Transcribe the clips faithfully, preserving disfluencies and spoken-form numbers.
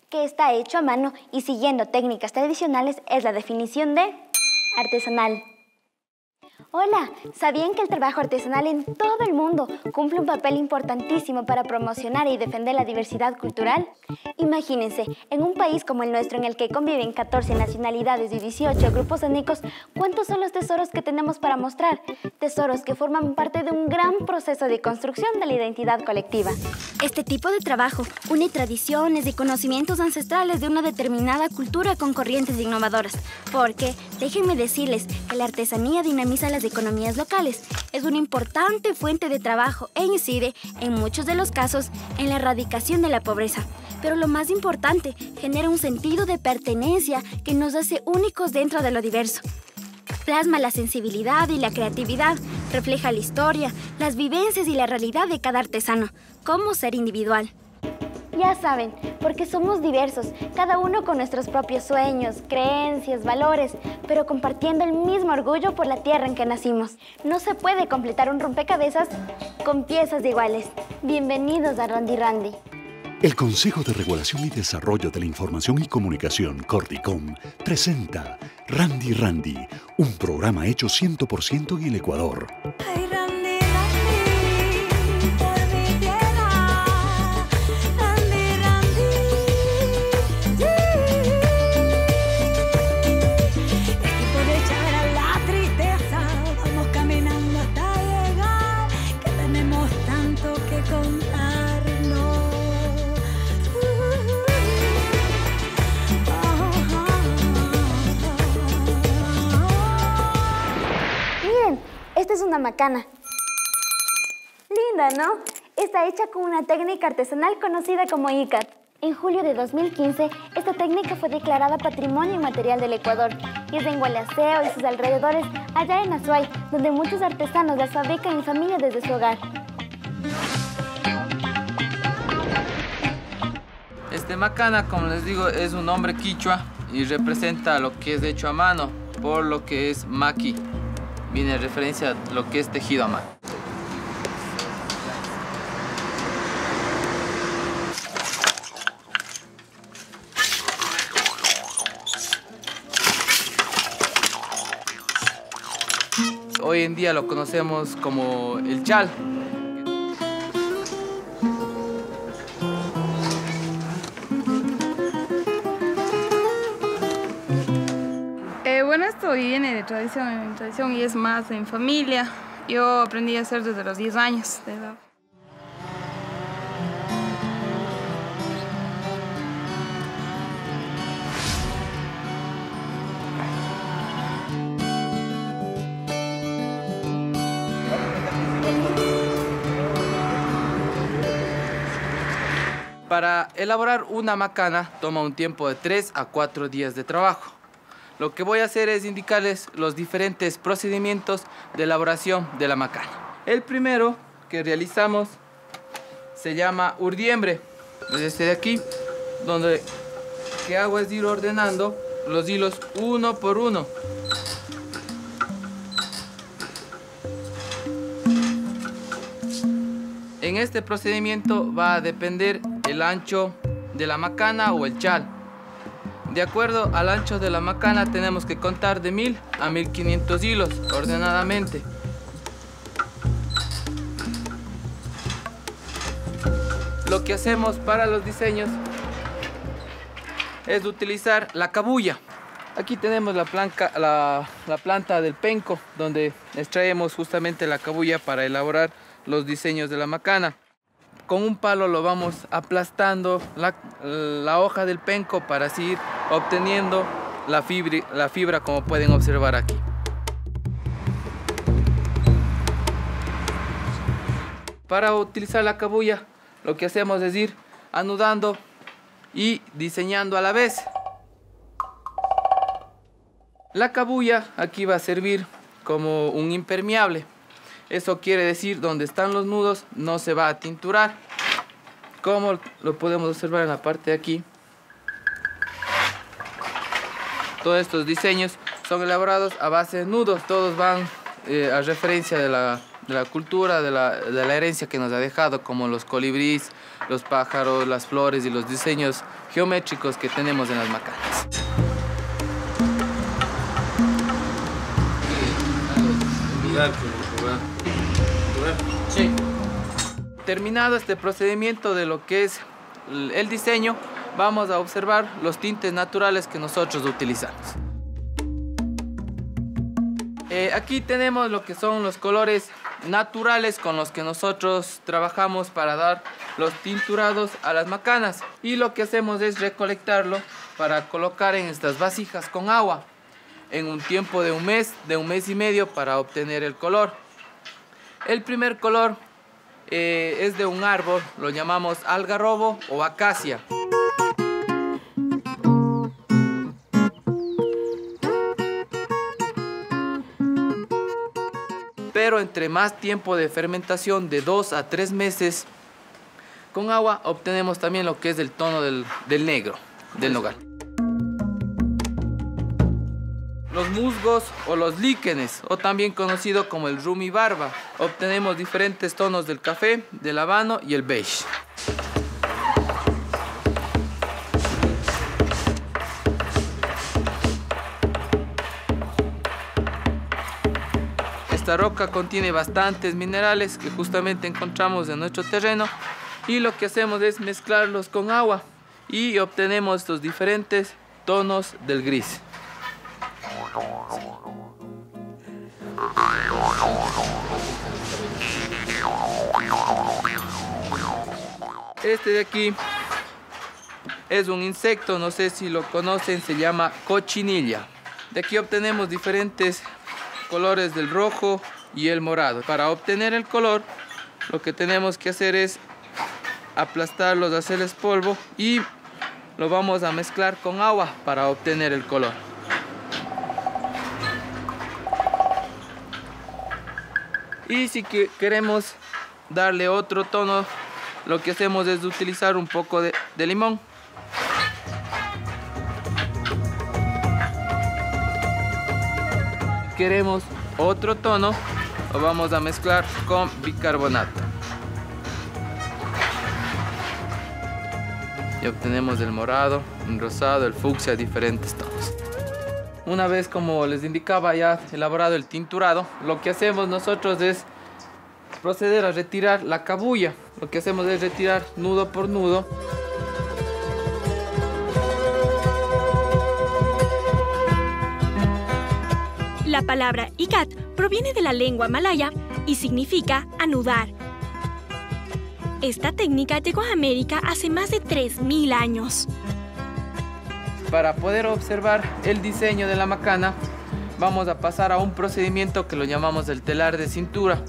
que está hecho a mano y siguiendo técnicas tradicionales es la definición de artesanal. Hola, ¿sabían que el trabajo artesanal en todo el mundo cumple un papel importantísimo para promocionar y defender la diversidad cultural? Imagínense, en un país como el nuestro en el que conviven catorce nacionalidades y dieciocho grupos étnicos, ¿cuántos son los tesoros que tenemos para mostrar? Tesoros que forman parte de un gran proceso de construcción de la identidad colectiva. Este tipo de trabajo une tradiciones y conocimientos ancestrales de una determinada cultura con corrientes innovadoras, porque, déjenme decirles que la artesanía dinamiza las economías locales, es una importante fuente de trabajo e incide, en muchos de los casos, en la erradicación de la pobreza. Pero lo más importante, genera un sentido de pertenencia que nos hace únicos dentro de lo diverso. Plasma la sensibilidad y la creatividad, refleja la historia, las vivencias y la realidad de cada artesano, como ser individual. Ya saben, porque somos diversos, cada uno con nuestros propios sueños, creencias, valores, pero compartiendo el mismo orgullo por la tierra en que nacimos. No se puede completar un rompecabezas con piezas iguales. Bienvenidos a Randy Randy. El Consejo de Regulación y Desarrollo de la Información y Comunicación, Cordicom, presenta Randy Randy, un programa hecho cien por ciento en el Ecuador. Ay, Randy, Randy, por mi tierra, Randy, Randy, es tiempo de echar a la tristeza, vamos caminando hasta llegar, que tenemos tanto que contarnos. Esta es una macana. Linda, ¿no? Está hecha con una técnica artesanal conocida como icat. En julio de dos mil quince, esta técnica fue declarada Patrimonio Inmaterial del Ecuador y es en Gualaceo y sus alrededores, allá en Azuay, donde muchos artesanos las fabrican en familia desde su hogar. Este macana, como les digo, es un nombre quichua y representa lo que es hecho a mano, por lo que es maqui. Viene en referencia a lo que es tejido a mano. Hoy en día lo conocemos como el chal. Eh, bueno, esto viene de tradición en tradición y es más en familia. Yo aprendí a hacer desde los diez años de edad. Para elaborar una macana toma un tiempo de tres a cuatro días de trabajo. Lo que voy a hacer es indicarles los diferentes procedimientos de elaboración de la macana. El primero que realizamos se llama urdiembre. Es este de aquí, donde lo que hago es ir ordenando los hilos uno por uno. En este procedimiento va a depender el ancho de la macana o el chal. De acuerdo al ancho de la macana tenemos que contar de mil a mil quinientos hilos ordenadamente. Lo que hacemos para los diseños es utilizar la cabuya. Aquí tenemos la, planca, la, la planta del penco, donde extraemos justamente la cabuya para elaborar los diseños de la macana. Con un palo lo vamos aplastando la, la hoja del penco para así ir obteniendo la fibra, la fibra como pueden observar aquí. Para utilizar la cabuya lo que hacemos es ir anudando y diseñando a la vez. La cabuya aquí va a servir como un impermeable. Eso quiere decir, donde están los nudos no se va a tinturar. Como lo podemos observar en la parte de aquí. Todos estos diseños son elaborados a base de nudos. Todos van eh, a referencia de la, de la cultura, de la, de la herencia que nos ha dejado, como los colibríes, los pájaros, las flores y los diseños geométricos que tenemos en las macanas. Sí. Terminado este procedimiento de lo que es el diseño, vamos a observar los tintes naturales que nosotros utilizamos. Eh, aquí tenemos lo que son los colores naturales con los que nosotros trabajamos para dar los tinturados a las macanas. Y lo que hacemos es recolectarlo para colocar en estas vasijas con agua en un tiempo de un mes, de un mes y medio para obtener el color. El primer color eh, es de un árbol, lo llamamos algarrobo o acacia. Pero entre más tiempo de fermentación, de dos a tres meses, con agua obtenemos también lo que es el tono del, del negro, del nogal. Los musgos o los líquenes, o también conocido como el rumi barba, obtenemos diferentes tonos del café, del habano y el beige. Esta roca contiene bastantes minerales que justamente encontramos en nuestro terreno y lo que hacemos es mezclarlos con agua y obtenemos estos diferentes tonos del gris. Este de aquí es un insecto, no sé si lo conocen, se llama cochinilla. De aquí obtenemos diferentes colores del rojo y el morado. Para obtener el color, lo que tenemos que hacer es aplastarlos, hacerles polvo y lo vamos a mezclar con agua para obtener el color. Y si que queremos darle otro tono, lo que hacemos es utilizar un poco de, de limón. Si queremos otro tono, lo vamos a mezclar con bicarbonato. Y obtenemos el morado, el rosado, el fucsia, diferentes tonos. Una vez, como les indicaba, ya elaborado el tinturado, lo que hacemos nosotros es proceder a retirar la cabuya. Lo que hacemos es retirar nudo por nudo. La palabra ikat proviene de la lengua malaya y significa anudar. Esta técnica llegó a América hace más de tres mil años. Para poder observar el diseño de la macana, vamos a pasar a un procedimiento que lo llamamos el telar de cintura.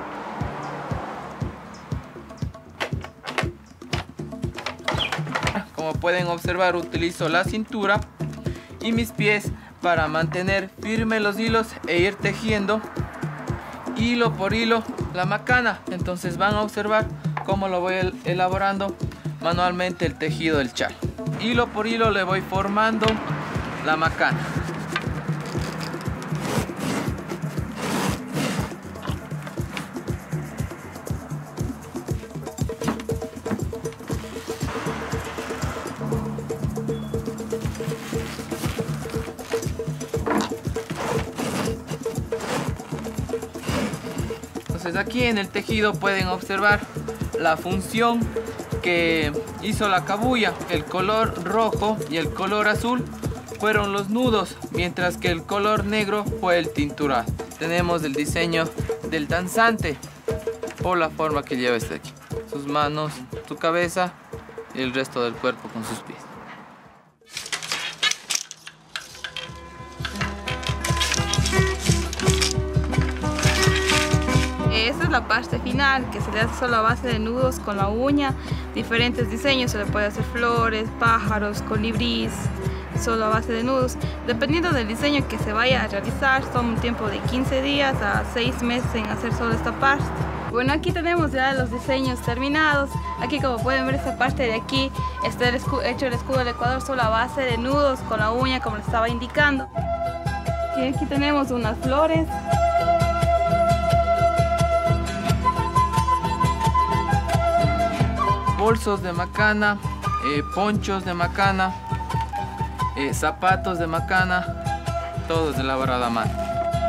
Como pueden observar, utilizo la cintura y mis pies para mantener firmes los hilos e ir tejiendo hilo por hilo la macana. Entonces van a observar cómo lo voy elaborando manualmente el tejido del chal. Hilo por hilo le voy formando la macana. Entonces aquí en el tejido pueden observar la función que hizo la cabuya. El color rojo y el color azul fueron los nudos, mientras que el color negro fue el tinturado. Tenemos el diseño del danzante por la forma que lleva este aquí. Sus manos, su cabeza y el resto del cuerpo con sus pies. Esta es la parte final, que se le hace solo a base de nudos con la uña, diferentes diseños, se le puede hacer flores, pájaros, colibríes, solo a base de nudos. Dependiendo del diseño que se vaya a realizar, son un tiempo de quince días a seis meses en hacer solo esta parte. Bueno, aquí tenemos ya los diseños terminados. Aquí, como pueden ver, esta parte de aquí está el hecho el escudo del Ecuador solo a base de nudos con la uña, como les estaba indicando. Y aquí tenemos unas flores. bolsos de macana, eh, ponchos de macana, eh, zapatos de macana, todo es elaborado a mano.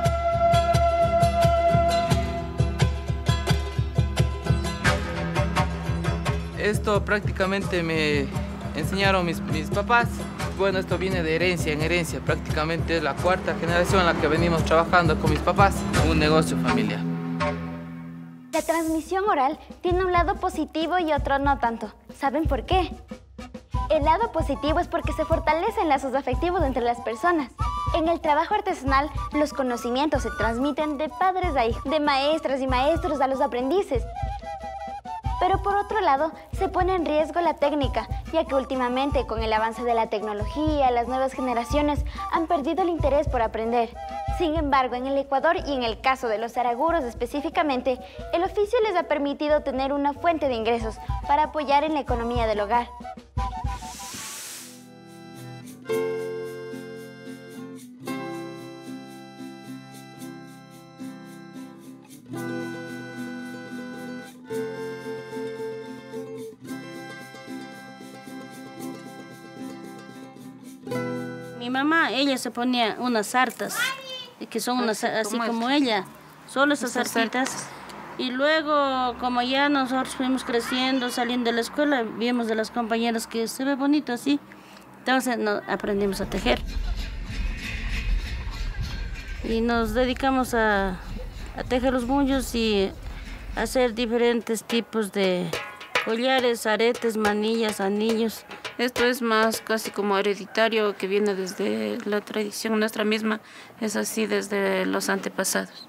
Esto prácticamente me enseñaron mis, mis papás. Bueno, esto viene de herencia en herencia, prácticamente es la cuarta generación en la que venimos trabajando con mis papás, un negocio familiar. La transmisión oral tiene un lado positivo y otro no tanto. ¿Saben por qué? El lado positivo es porque se fortalecen lazos afectivos entre las personas. En el trabajo artesanal, los conocimientos se transmiten de padres a hijos, de maestras y maestros a los aprendices. Pero por otro lado, se pone en riesgo la técnica, ya que últimamente con el avance de la tecnología, las nuevas generaciones han perdido el interés por aprender. Sin embargo, en el Ecuador y en el caso de los zaraguros específicamente, el oficio les ha permitido tener una fuente de ingresos para apoyar en la economía del hogar. Mi mamá, ella se ponía unas sartas, que son unas así como ella, solo esas sartitas. Y luego, como ya nosotros fuimos creciendo, saliendo de la escuela, vimos de las compañeras que se ve bonito así, entonces nos aprendimos a tejer. Y nos dedicamos a, a tejer los buños y hacer diferentes tipos de collares, aretes, manillas, anillos. Esto es más casi como hereditario, que viene desde la tradición nuestra misma, es así desde los antepasados.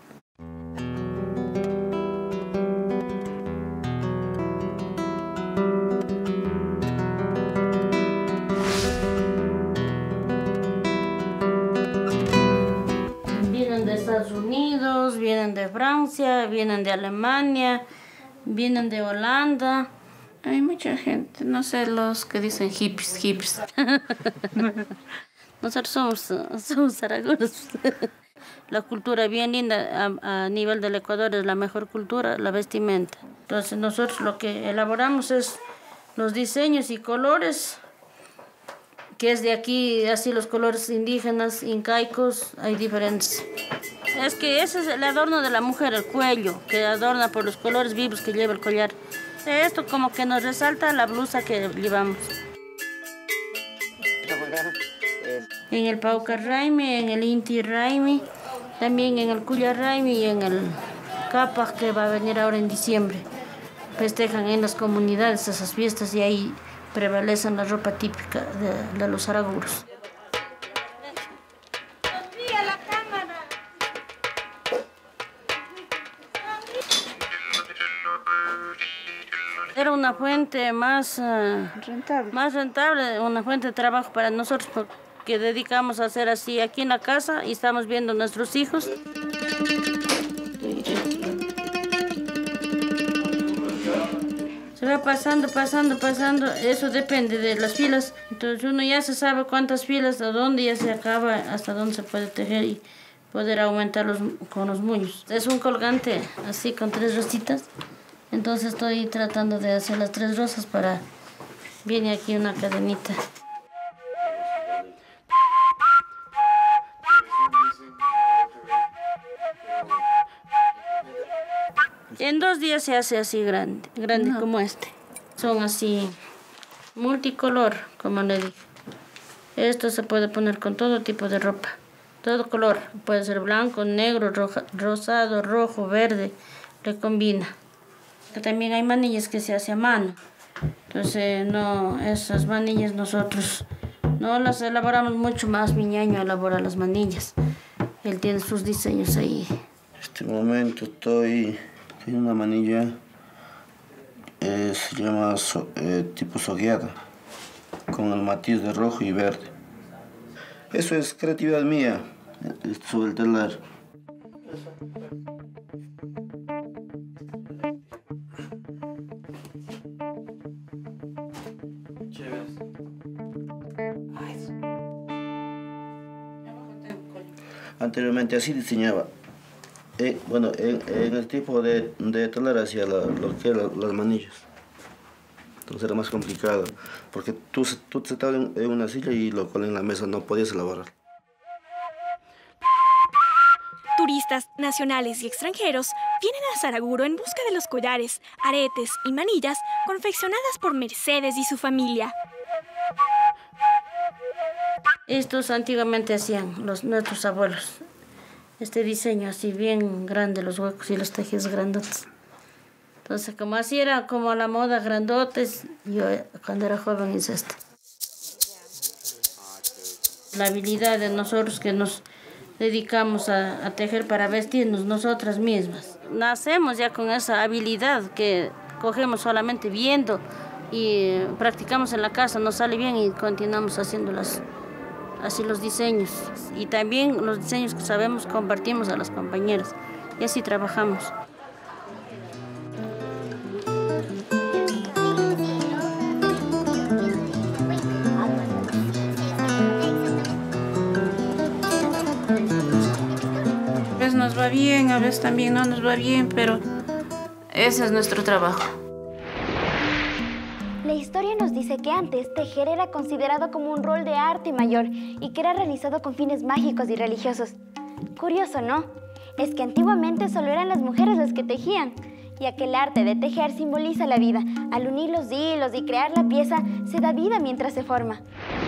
Vienen de Estados Unidos, vienen de Francia, vienen de Alemania, vienen de Holanda. Hay mucha gente, no sé, los que dicen hippies, hippies. Nosotros somos, somos zaragoros. La cultura bien linda a, a nivel del Ecuador es la mejor cultura, la vestimenta. Entonces nosotros lo que elaboramos es los diseños y colores, que es de aquí, así los colores indígenas, incaicos, hay diferentes. Es que ese es el adorno de la mujer, el cuello, que adorna por los colores vivos que lleva el collar. Esto como que nos resalta la blusa que llevamos. En el Pauca Raimi, en el Inti Raimi, también en el Cuya Raimi y en el Capac, que va a venir ahora en diciembre. Festejan en las comunidades esas fiestas y ahí prevalecen la ropa típica de, de los zaragoros. Era una fuente más, uh, rentable. más rentable, una fuente de trabajo para nosotros, porque dedicamos a hacer así aquí en la casa y estamos viendo a nuestros hijos. Se va pasando, pasando, pasando, eso depende de las filas. Entonces uno ya se sabe cuántas filas, a dónde ya se acaba, hasta dónde se puede tejer y poder aumentarlos con los muños. Es un colgante así con tres rositas. Entonces estoy tratando de hacer las tres rosas para... Viene aquí una cadenita. En dos días se hace así grande, grande no. como este. Son así multicolor, como le dije. Esto se puede poner con todo tipo de ropa. Todo color. Puede ser blanco, negro, roja, rosado, rojo, verde. Le combina. También hay manillas que se hace a mano. Entonces, no, esas manillas nosotros no las elaboramos mucho más. Mi ñaño elabora las manillas. Él tiene sus diseños ahí. En este momento estoy en una manilla, eh, se llama so, eh, tipo sogueada, con el matiz de rojo y verde. Eso es creatividad mía, sobre el telar. Anteriormente así diseñaba. Eh, bueno, en, en el tipo de, de telar hacía la, lo que eran las manillas. Entonces era más complicado, porque tú, tú te sentabas en, en una silla y lo cual en la mesa no podías elaborar. Turistas nacionales y extranjeros vienen a Saraguro en busca de los collares, aretes y manillas confeccionadas por Mercedes y su familia. Estos antiguamente hacían los, nuestros abuelos. Este diseño así bien grande, los huecos y los tejidos grandotes. Entonces, como así era como la moda grandotes, yo cuando era joven hice esto. La habilidad de nosotros que nos dedicamos a, a tejer para vestirnos nosotras mismas. Nacemos ya con esa habilidad que cogemos solamente viendo y practicamos en la casa, nos sale bien y continuamos haciéndolas. Así los diseños. Y también los diseños que sabemos compartimos a las compañeras. Y así trabajamos. A veces nos va bien, a veces también no nos va bien, pero ese es nuestro trabajo. La historia nos dice que antes tejer era considerado como un rol de arte mayor y que era realizado con fines mágicos y religiosos. Curioso, ¿no? Es que antiguamente solo eran las mujeres las que tejían, ya que el arte de tejer simboliza la vida. Al unir los hilos y crear la pieza, se da vida mientras se forma.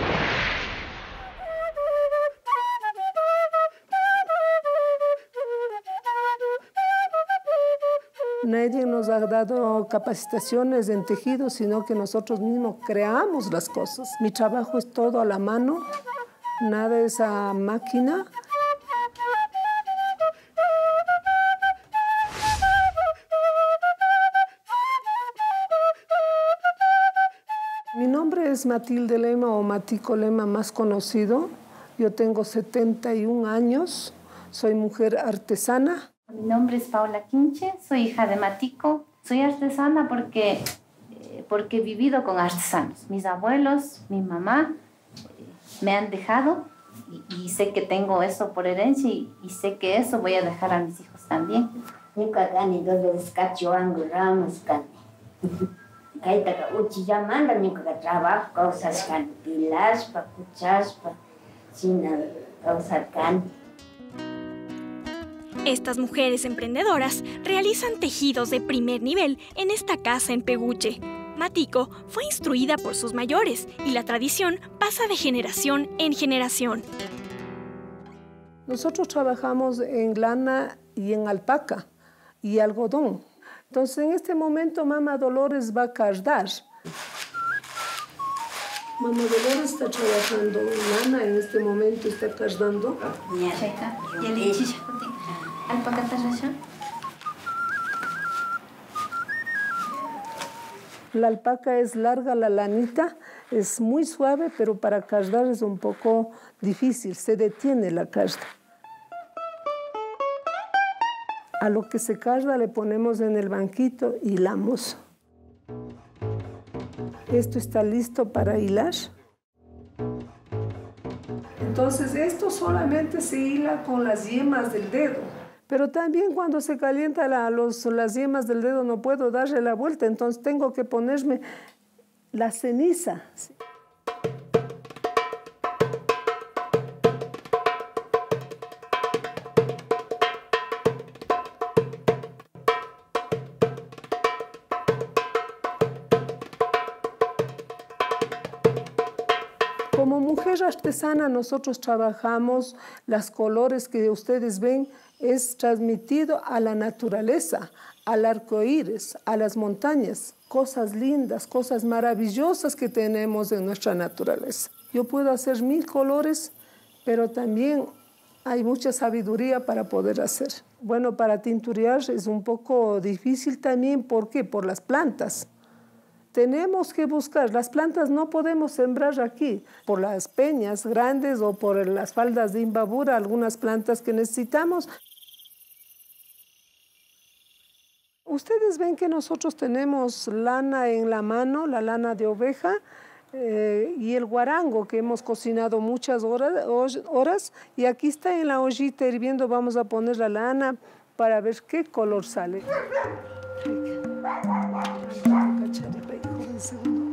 Nadie nos ha dado capacitaciones en tejido, sino que nosotros mismos creamos las cosas. Mi trabajo es todo a la mano, nada es a máquina. Mi nombre es Matilde Lema o Matico Lema, más conocido. Yo tengo setenta y un años, soy mujer artesana. Mi nombre es Paula Quinche, soy hija de Matico. Soy artesana porque, eh, porque he vivido con artesanos. Mis abuelos, mi mamá eh, me han dejado y, y sé que tengo eso por herencia y, y sé que eso voy a dejar a mis hijos también. Nunca gane dos veces cachuango, ramos, cane. Kaita uchi llamando, nunca trabajo, cosas can, pilas, pa cuchas, pa sin causar can. Estas mujeres emprendedoras realizan tejidos de primer nivel en esta casa en Peguche. Matico fue instruida por sus mayores y la tradición pasa de generación en generación. Nosotros trabajamos en lana y en alpaca y algodón. Entonces, en este momento, Mama Dolores va a cardar. Mama Dolores está trabajando en lana, en este momento está cardando. La alpaca es larga, la lanita es muy suave, pero para cardar es un poco difícil, se detiene la carda. A lo que se carda le ponemos en el banquito, hilamos. Esto está listo para hilar. Entonces esto solamente se hila con las yemas del dedo. Pero también cuando se calienta la, los, las yemas del dedo no puedo darle la vuelta, entonces tengo que ponerme la ceniza. Como mujer artesana nosotros trabajamos los colores que ustedes ven, es transmitido a la naturaleza, al arco iris, a las montañas, cosas lindas, cosas maravillosas que tenemos en nuestra naturaleza. Yo puedo hacer mil colores, pero también hay mucha sabiduría para poder hacer. Bueno, para tinturear es un poco difícil también, ¿por qué? Por las plantas. Tenemos que buscar, las plantas no podemos sembrar aquí, por las peñas grandes o por las faldas de Imbabura, algunas plantas que necesitamos. Ustedes ven que nosotros tenemos lana en la mano, la lana de oveja, eh, y el guarango que hemos cocinado muchas horas, horas, y aquí está en la ollita hirviendo, vamos a poner la lana para ver qué color sale. Segundo.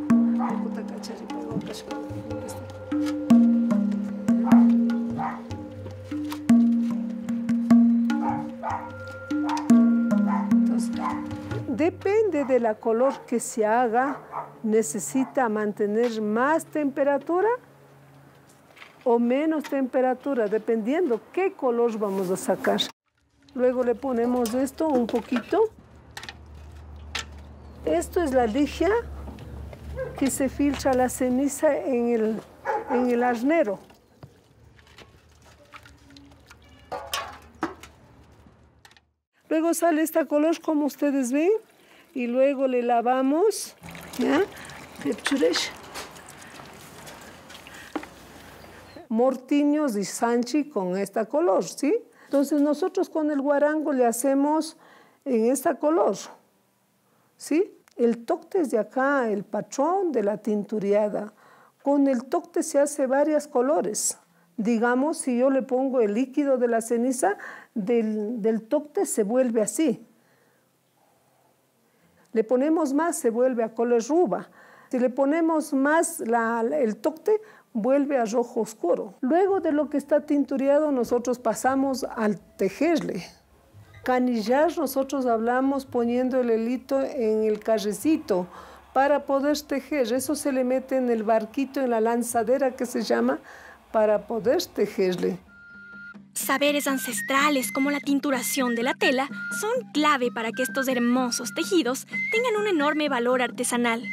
Depende de la color que se haga, necesita mantener más temperatura o menos temperatura, dependiendo qué color vamos a sacar. Luego le ponemos esto un poquito. Esto es la lija que se filtra la ceniza en el, en el hornero. Luego sale esta color como ustedes ven y luego le lavamos, ¿ya? Mortiños y sanchi con esta color, ¿sí? Entonces nosotros con el guarango le hacemos en esta color, ¿sí? El tocte es de acá, el patrón de la tinturiada. Con el tocte se hace varios colores. Digamos, si yo le pongo el líquido de la ceniza, del, del tocte se vuelve así. Le ponemos más, se vuelve a color ruba. Si le ponemos más la, el tocte, vuelve a rojo oscuro. Luego de lo que está tinturiado, nosotros pasamos al tejerle. Canillar, nosotros hablamos poniendo el hilito en el carrecito para poder tejer. Eso se le mete en el barquito, en la lanzadera que se llama, para poder tejerle. Saberes ancestrales como la tinturación de la tela son clave para que estos hermosos tejidos tengan un enorme valor artesanal.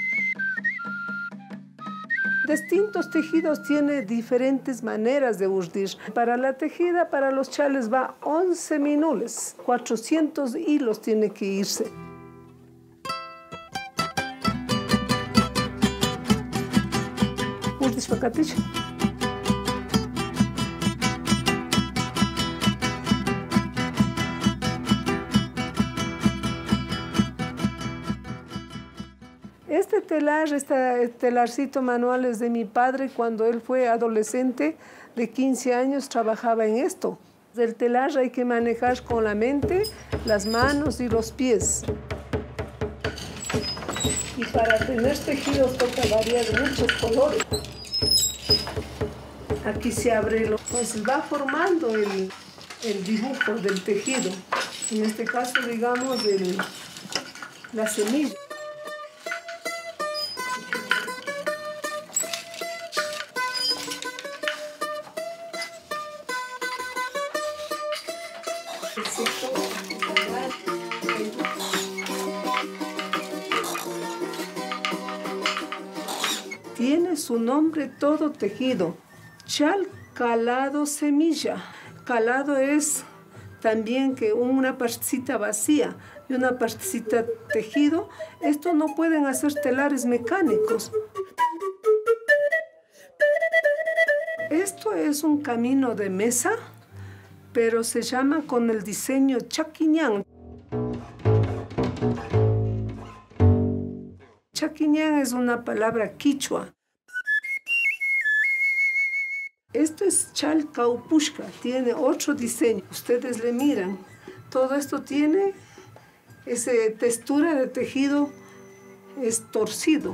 Distintos tejidos tienen diferentes maneras de urdir. Para la tejida, para los chales va once minutos, cuatrocientos hilos tiene que irse. Urdir pacatilla. Este telar, este telarcito manual es de mi padre. Cuando él fue adolescente de quince años trabajaba en esto. El telar hay que manejar con la mente, las manos y los pies. Y para tener tejidos toca variar muchos colores. Aquí se abre, lo, pues va formando el, el dibujo del tejido. En este caso, digamos, el, la semilla. Tiene su nombre todo tejido. Chal calado semilla. Calado es también que una partecita vacía y una partecita tejido. Esto no pueden hacer telares mecánicos. Esto es un camino de mesa, pero se llama con el diseño chaquiñán. Chaquiñán es una palabra quichua. Esto es chal caupushka, tiene otro diseño. Ustedes le miran, todo esto tiene esa textura de tejido, es torcido.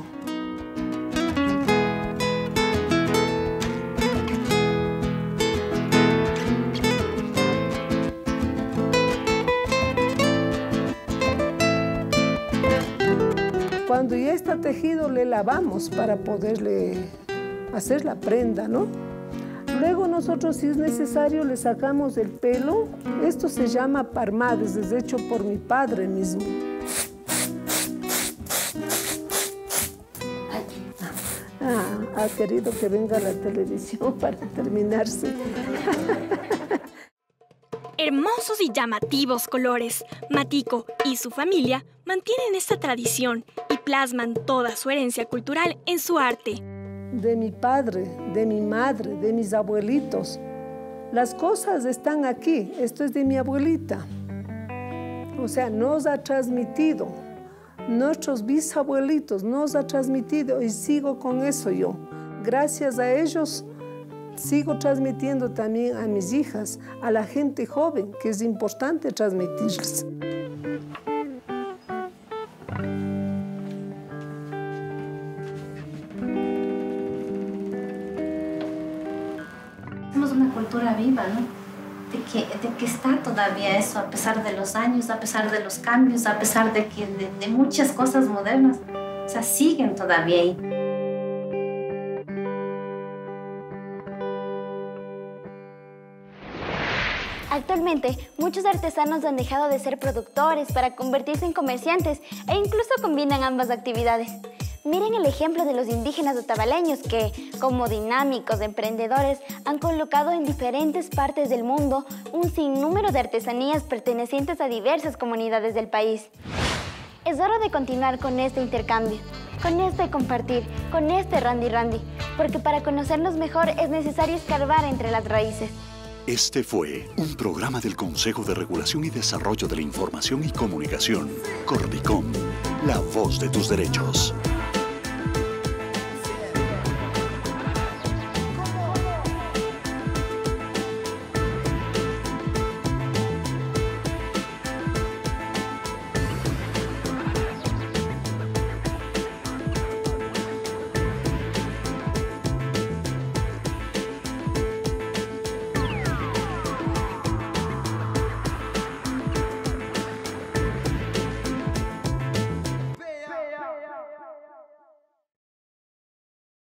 Cuando ya está tejido, le lavamos para poderle hacer la prenda, ¿no? Luego nosotros, si es necesario, le sacamos el pelo. Esto se llama parmades, es hecho por mi padre mismo. Ah, ha querido que venga a la televisión para terminarse. Hermosos y llamativos colores, Matico y su familia mantienen esta tradición y plasman toda su herencia cultural en su arte. De mi padre, de mi madre, de mis abuelitos. Las cosas están aquí. Esto es de mi abuelita. O sea, nos ha transmitido. Nuestros bisabuelitos nos ha transmitido y sigo con eso yo. Gracias a ellos sigo transmitiendo también a mis hijas, a la gente joven, que es importante transmitirles. Somos una cultura viva, ¿no? de que, de que está todavía eso, a pesar de los años, a pesar de los cambios, a pesar de, que, de, de muchas cosas modernas. O sea, siguen todavía ahí. Actualmente, muchos artesanos han dejado de ser productores para convertirse en comerciantes e incluso combinan ambas actividades. Miren el ejemplo de los indígenas otavaleños que, como dinámicos emprendedores, han colocado en diferentes partes del mundo un sinnúmero de artesanías pertenecientes a diversas comunidades del país. Es hora de continuar con este intercambio, con este compartir, con este Randy Randy, porque para conocernos mejor es necesario escarbar entre las raíces. Este fue un programa del Consejo de Regulación y Desarrollo de la Información y Comunicación, Cordicom, la voz de tus derechos.